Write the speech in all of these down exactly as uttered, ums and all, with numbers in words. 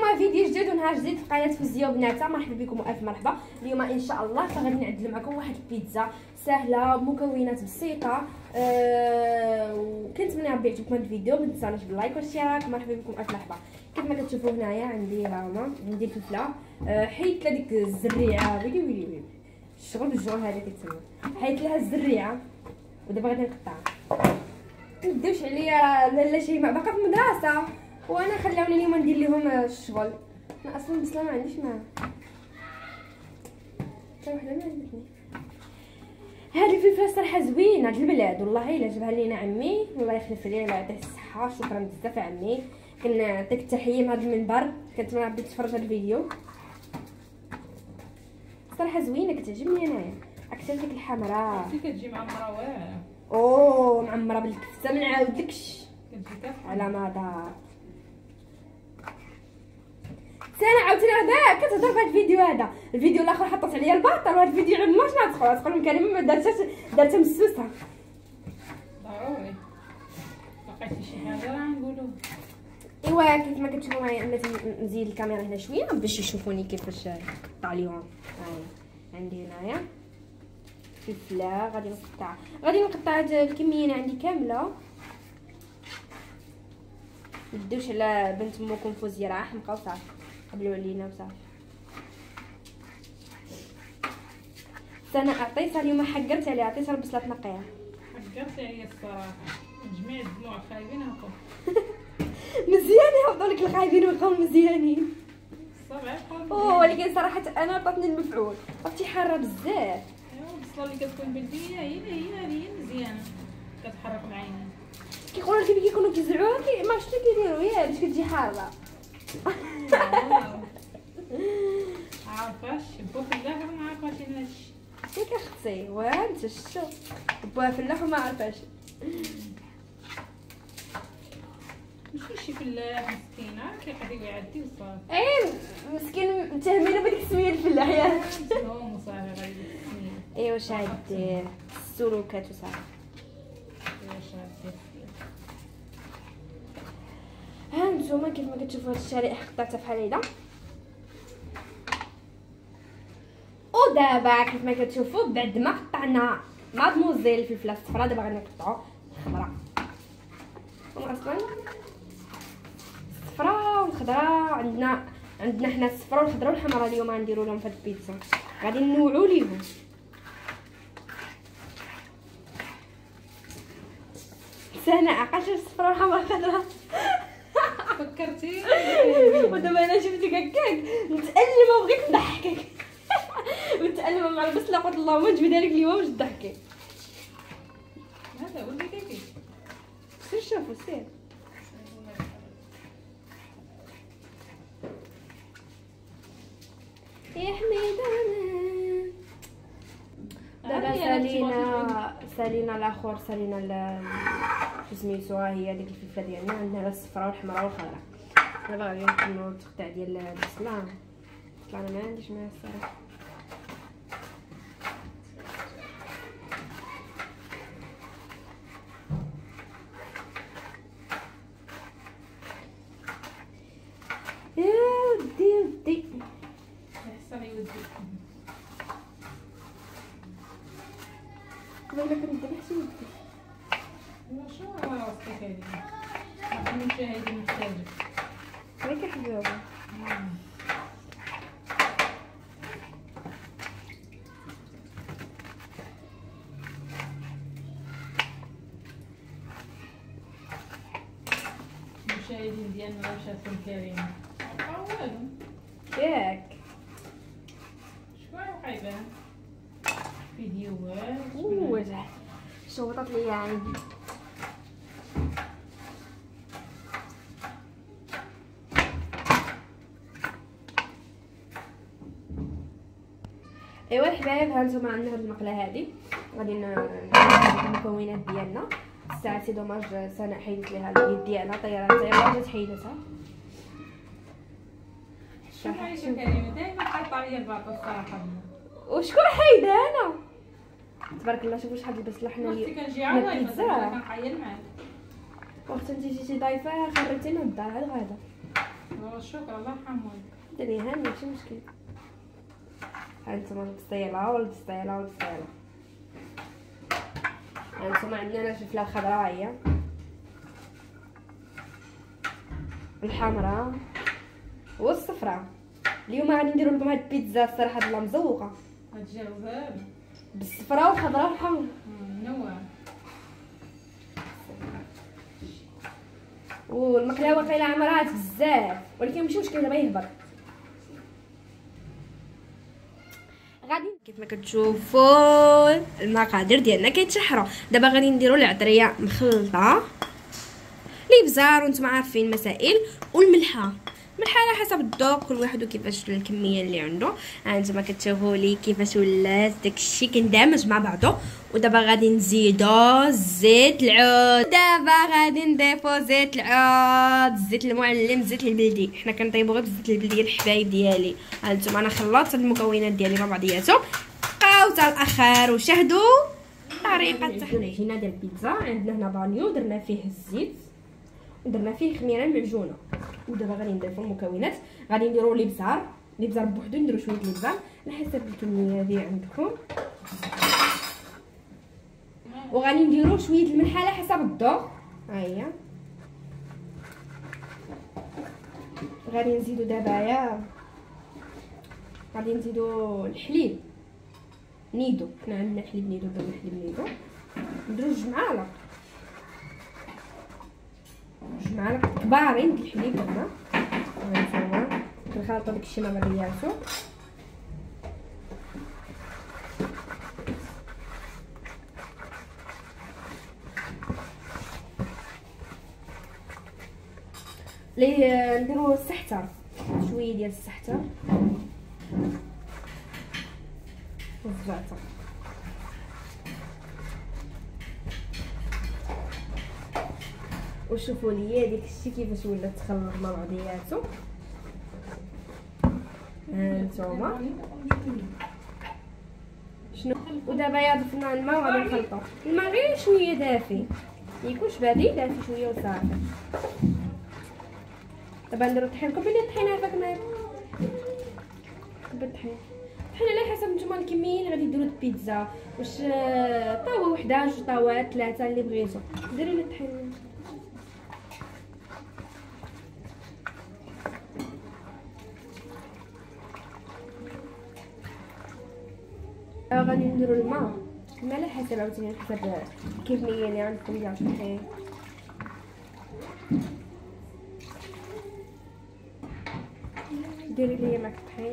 اليوم فيديو جديد ونهار جديد في قناه فوزيه وبناتها. مرحبا بكم والف مرحبا. اليوم ان شاء الله فغادي نعدل معكم واحد البيتزا سهله بمكونات بسيطه. أه وكنتمنى ربي يعجبكم هذا الفيديو. ما تنساوش باللايك والاشتراك. مرحبا بكم الف مرحبا. كيف ما كتشوفوا هنايا عندي ها هما عندي الفلفله. أه حيدت لها ديك الزريعه ويلي ويلي ويلي الشغل بالجوع هذا كيتسمى. حيدت لها الزريعه ودابا غادي نقطعها. ما تدوش عليا لاله شيماء باقا في المدرسه وانا خلاوني اليوم ندير لهم الشغل. انا اصلا بسلا ما عنديش معاه حتى وحده ما عندني. هذه الفلفله صراحه زوينه هاد البلاد والله الا جابها لينا عمي الله يخلف عليه الله يعطيه الصحه. شكرا بزاف يا عمي. كنعطيك التحيه من هذا المنبر. كنتمنى ربي تفرج هذا الفيديو. صراحه زوينه كتعجبني انايا اكثر ديك الحمراء. كنتي كتجي معمره واعره. اوه معمره بالكفته ما نعاودلكش كتجي كافحه على ما دار. سنة عاوتاني هذا كتهضر في هذا الفيديو. هذا الفيديو الاخر حطت عليا الباطل وهذا الفيديو عند ما تدخل تقول كلمه ما دارتهاش دارتها مسوسه. ضروري لقيتي شي حاجه راه نقولوا. ايوا كيف ما كتشوفوا معايا انا نزيد الكاميرا هنا شويه باش يشوفوني كيفاش نقطع ليهم. هاي عندي هنايا فلفله غادي نقطع غادي نقطع هاد الكميه اللي عندي كامله. مدوش على بنت امكم فوزيه راه حمقى وصافي قبلوا علينا وصافي. انا عطيتها اليوم حقرت عليها عطيتها البصله تنقيها. حقرت عليا الصراحه جميع الدموع الخايبين هاكم. مزيان يهبطوا لك الخايبين ويبقاو مزيانين. الصبع يبقاو اوه ولكن صراحه انا عطاتني المفعول عرفتي حاره بزاف. ايوا البصله اللي كتكون بلديه هي هي هي مزيانه كتحرك العينين. كيقولوا لك كيكونوا كيزرعوها ما عرفتش كيديروا يا باش كتجي حاره. عارفاش بو في الاخر ما عارفاش انا هادشي. ياك اختي وانت شتو بوها في الاخر ما عرفاش. ماشي شي فلاح مسكين راه كيقضي ويعدي وصافي. اي مسكين متهمينه بديك السميه الفلاح ياك. هو مصاحب غادي السميه. ايوا واش غادير السلوكات وصافي. واش غادير ها نتوما كيف ما كتشوفوا هاد الشرائح قطعتها بحال هيدا. ودابا كيف ما كتشوفوا بعد ما قطعنا مادموزيل الفلفله الصفراء دابا غادي نقطعوا الخضراء. اصلا الصفراء والخضراء عندنا عندنا حنا الصفراء والخضراء والحمراء اليوم غنديروا لهم في هاد البيتزا. غادي نوعوا ليهم. سنة عقاش الصفراء والحمراء والخضراء فكرتي. ودابا انا شفتك هكاك متألمه وبغيت نضحكك. متألمه مع البصله قلت اللهم جبدها لك اليوم باش تضحكي. هذا ولدي كيفي سير شوفوا سير. يا حميدة دابا سالينا سالينا الاخر سالينا شو سميتو ها هي ديك الفلفله ديالنا عندنا الصفراء والحمراء والخضراء. دابا غادي نكملوا التقطيع ديال البصله. طلع انا ما عنديش معايا الصراحه. يا ودي ودي يحصل يودي قبل ما كنذبحش ودي. شو وصفتك هذه؟ عطيني المشاهدين محتاجة. هاكا حبيبه. المشاهدين ديالنا راه شافوا الكريم. والو. ياك. شكون بقى يبان؟ فيديوهات. اوه شوطت ليا عندي. ايوا الحبايب ها نتوما عندنا هاد المقله هادي غادي نديرو المكونات ديالنا. الساعه سي دوماج سناء حيدت ليها اليد ديالها طيرات طيرات جات حيدتها. شوف عايشه كريمه دائما حاطه ليا الباطل الصراحه. وشكون حيدها انا؟ تبارك الله شوفوا شحال البصله حنا اختي اليوم. كنجي عاود كنحيل معاك. وقت انت جيتي ضايفه خرجتينا الدار عاد غادا. الشكر الله يرحمه. ديريها ماشي مشكل. هانتوما البسطيله والبسطيله والبسطيله. هانتوما عندنا هنا الفلفله الخضراء هي الحمراء والصفراء. اليوم غادي نديرو لكم هاد البيتزا الصراحه الله مزوقه. غتجي غزال بالصفراء والخضراء والحمراء. منوع. والمقلاوه واقيلا عمرات بزاف ولكن ماشي مشكل دابا يهبط. غادي كيف ما كتشوفوا المقادير ديالنا كيتشحروا. دابا غادي نديروا العطريه مخلطه، الابزار وانتم عارفين المسائل، والملحه. الملحه على حسب الذوق كل واحد وكيفاش الكميه اللي عنده. ها انتما كتشوفوا لي كيفاش ولات داكشي كندمج مع بعضه. ودابا غادي نزيدو زيت العود. دابا غادي نضيفو زيت العود، الزيت المعلم، الزيت البلدي. حنا كنطيبو غير بالزيت البلدي الحبايب ديالي. ها انتما انا خلطت المكونات ديالي مع بعضياتهم. بقاو حتى الاخر وشاهدوا طريقه التحضير. العجينه ديال البيتزا عندنا هنا بانيو درنا فيه الزيت ودرنا فيه خميره معجونه. ودابا غادي نضيفو المكونات. غادي نديرو الابزار، الابزار بوحدو نديرو شويه الابزار على حسب الكميه اللي عندكم. وغادي نديرو شويه الملح على حسب الذوق. ها هي غادي نزيدو دابا غادي نزيدو الحليب نيدو. حنا عندنا حليب نيدو، دابا الحليب نيدو نديرو جوج معالق جوج معالق كبارين د الحليب. هنا هانتوما كنخلطو داكشي مع بعضياتو. لي نديرو السحتر، شويه ديال السحتر والزعتر. وشوفوا لي ديك الشيء كيفاش ولات تخلط مع بعضياتو. هانتوما شنو. ودابا يا ضفنا الماء وغادي نخلطو. الماء غير شويه دافي، يكونش باردين، دافي شويه وصافي. دابا نديرو الطحين. كوبي لي الطحين هكاك معايا، كوبي الطحين. الطحين على حسب نتوما الكميه اللي غادي ديروا البيتزا، واش طاوه وحده جوج طاوات ثلاثه اللي بغيتو ديروا لي الطحين. غادي نديرو الماء الماء على حسب عاوتاني على حسب الكميه اللي عندكم ديال الطحين. ديري لي معك الطحين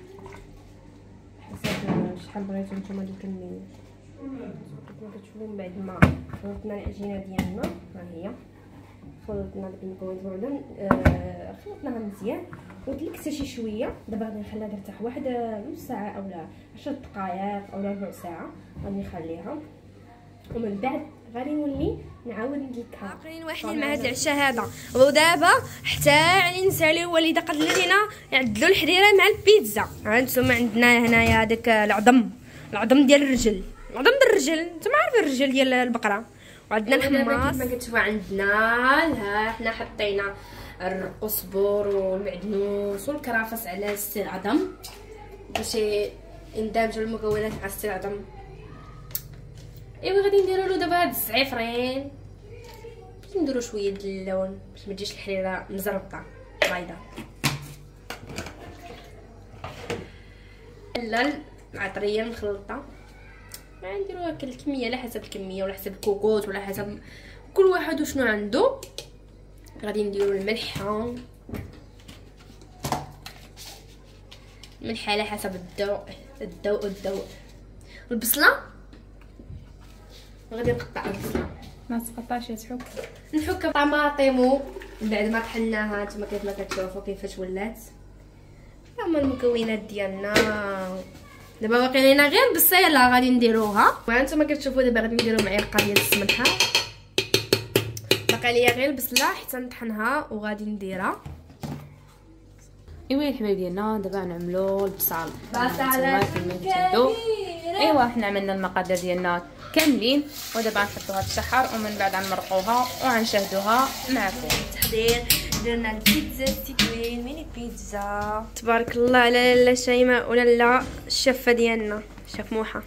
حسب شحال بغيتو نتوما ديال الكميه. كما كتشوفوا من بعد ما خلطنا العجينه ديالنا، ها هي خلطنا داك المكونات بعدا، آه خلطناها مزيان ودلكتها شي شويه. دابا غادي نخليها ترتاح واحد نص ساعه اولا عشر دقائق اولا ربع ساعه غادي نخليها. ومن بعد غادي نولي نعاود ندلكها. باقيين واحدين مع هاد العشاء هذا. ودابا حتى علي نساليو والده قد لينا يعدلوا الحريره مع البيتزا. هانتوما عندنا هنايا داك العظم، العظم ديال الرجل، العظم ديال الرجل نتوما عارفين الرجل ديال البقره. وعندنا الحماص كما كتشوفوا عندنا. ها حنا حطينا القزبر والمعدنوس والكرافس على ستيل العظم باش يندمجوا المكونات مع ستيل العظم. ايوا غادي نديروا له دابا هاد الزعفرين باش نديروا شويه ديال اللون باش ما تجيش الحريره مزربطه بيضاء. لا العطريه المخلطه نديروا هكا الكميه على حسب الكميه ولا حسب الكوكوط ولا حسب كل واحد وشنو عنده. غادي نديروا الملحه الملحه على حسب الذوق الذوق الذوق. البصله غادي نقطع البصله، ما تقطعش تحك نحك طماطم بعد ما طحناها. نتوما كيف ما كتشوفوا كيفاش ولات. هما المكونات ديالنا. دابا باقي لينا غير البصيله غادي نديروها. وانتما كتشوفوا دابا غادي نديرو معلقه ديال السمنه. باقي ليا غير البصله حتى نطحنها وغادي نديرها. ايوا الحبايب ديالنا دابا نعملوا البصل. بصله ايوا حنا عملنا المقادير ديالنا كاملين ودابا غنحطوها تشحر ومن بعد غنمرقوها وغنشاهدوها معكم. التحضير درنا البيتزا ستيكوين ميني بيتزا. تبارك الله على لاله شيماء ولا لا الشافه ديالنا شاف موحه.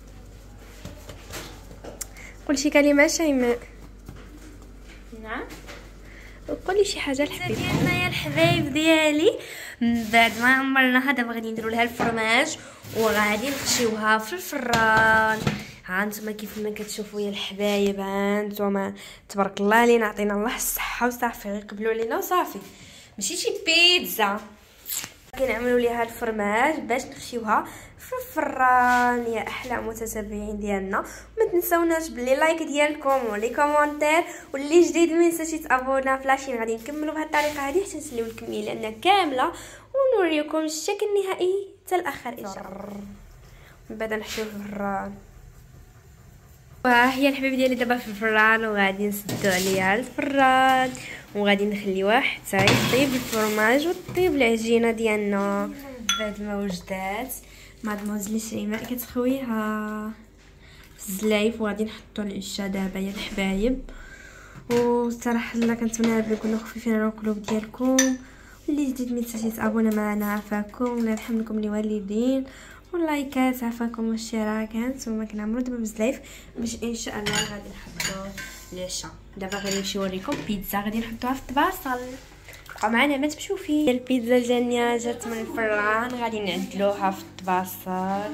قول شي كلمه شيماء. نعم قولي شي حاجه الحبيب ديالنا يا الحبايب ديالي. من بعد ما عمرناها دابا غادي نديروا لها الفرماج وغادي نحشيوها في الفران. ها نتوما كيف ما كتشوفوا يا الحبايب، ها نتوما تبارك الله علينا، عطينا الله الصحه وصافي، غير قبلوا علينا وصافي، ماشي شي بيتزا. كنعملوا ليها الفرماج باش نحشيوها في الفران. يا احلى متتابعين ديالنا، ما تنساوناش بلي لايك ديالكم ولي كومونتير، واللي جديد ما ينساش تابونا فلاشين. غادي نكملوا بهذه الطريقه هذه حتى نسليو الكميه لانها كامله ونوريكم الشكل النهائي حتى الاخر ان شاء الله. من بعد نحشيو في الفران. وها هي الحبيب ديالي دابا في الفران وغادي نسدو عليها الفران وغادي نخليوها حتى يطيب الفرماج وطيب العجينه ديالنا. بعد ما وجدات مادموزيل شيماء كتخويها في الزلايف وغادي نحطو العشاء دابا يا الحبايب. وصراحه لا كنتمنى نكونوا خفيفين على القلوب ديالكم. اللي جديد ما تنساوش تابونا معنا، عافاكم الله يرحم لكم الوالدين، واللايكات عافاكم والاشتراك. هانتوما كنعمرو دابا بزلايف باش ان شاء الله غادي نحطو العشاء. دابا غادي نمشي نوريكم بيتزا غادي نحطوها في الطباصل. بقاو معنا ما تمشيو فيه. البيتزا الجانيه جات من الفران غادي نعدلوها في الطباصل.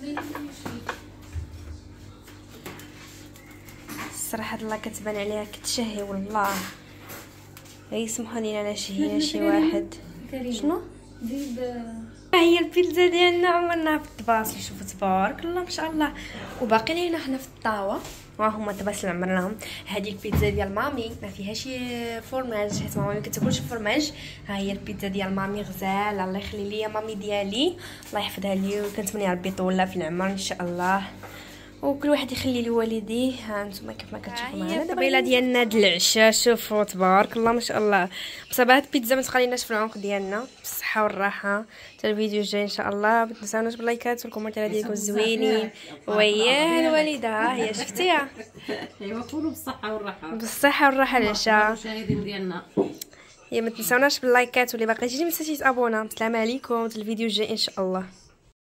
الصراحه الله كتبان عليها كتشهي والله. غير سمحوا لينا نشهينا شي واحد. شنو هي البيتزا ديالنا عمرنا في الطباصل. شوفوا تبارك الله ما شاء الله. وباقي لينا حنا في الطاوه ها هما الطباصل عمرناهم. هذه البيتزا ديال مامي ما فيهاش فرماج حيت مامي ما كتاكلش فرماج. ها هي البيتزا ديال مامي غزال، الله يخلي ليا مامي ديالي الله يحفظها لي، وكنتمنى ربي يطول في العمر ان شاء الله، وكل واحد يخلي لوالديه. ها نتوما كيف ما كتشوفوا معنا الطبيله ديالنا د العشاء. شوفوا تبارك الله ما شاء الله. بصح هاد البيتزا ما تخليناش في العنق ديالنا بالصحه والراحه. حتى الفيديو الجاي ان شاء الله. ما تنساوناش باللايكات والكومنتات ديالكم الزوينين. وياه الوالده ها هي شفتيها. ايوا كلوا بالصحه والراحه. بالصحه والراحه العشاء. المشاهدين ديالنا يا ما تنساوناش باللايكات، واللي باقي يجي ما تنساش تابونا. السلام عليكم، الفيديو الجاي ان شاء الله.